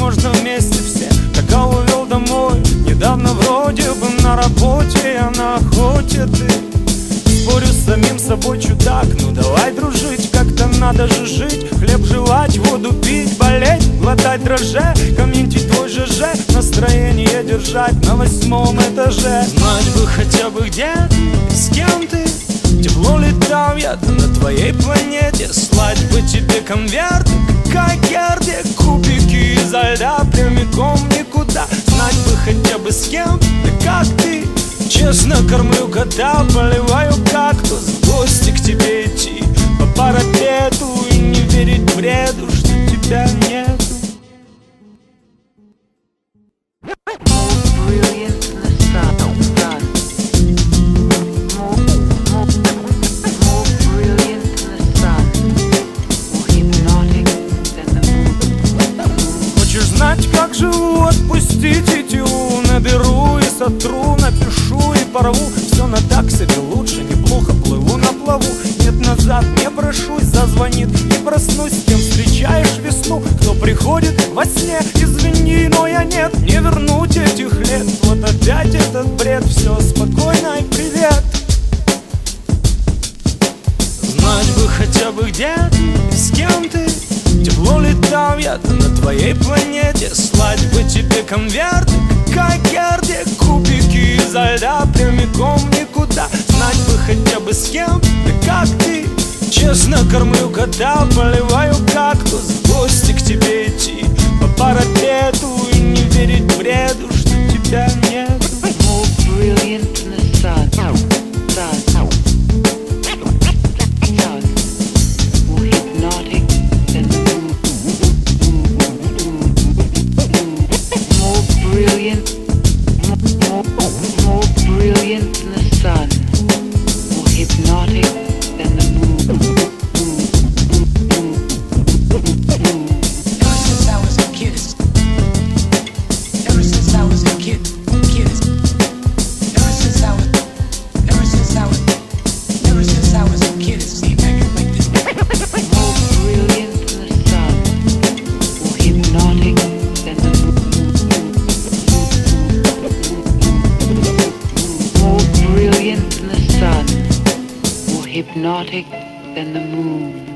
можно вместе все. Пока увел домой, недавно вроде бы на работе, а на охоте ты. Спорю с самим собой чудак, ну давай дружить, как-то надо же жить. Хлеб жевать, воду пить, болеть, глотать дрожжи, комментить твой ЖЖ, настроение держать на 8-м этаже. Знать бы хотя бы где ты, с кем ты, тепло летал я-то на твоей планете. Слать бы тебе конверт, как Герде, кубики изо льда прямиком никуда. Знать бы хотя бы с кем, да как ты. Честно кормлю кота, поливаю кактус, в гости к тебе идти по парапету и не верить бреду, что тебя нету. Хочешь знать, как живу? Отпусти тетиву. Наберу и сотру, напишу и порву. Все на так себе лучше, неплохо плыву на плаву. Нет, назад не брошусь, зазвонит и проснусь. С кем встречаешь весну, кто приходит во сне. Извини, но я нет, не вернуть этих лет. Вот опять этот бред, все спокойно и привет. Знать бы хотя бы где ты, с кем ты, тепло летал я-то на твоей планете. Слать бы тебе конверты, как Герде, кубики изо льда прямиком никуда. Знать бы хотя бы с кем, да как ты. Честно кормлю кота, поливаю кактус, в гости к тебе идти по парапету и не верить бреду, что тебя нет. Hypnotic than the moon.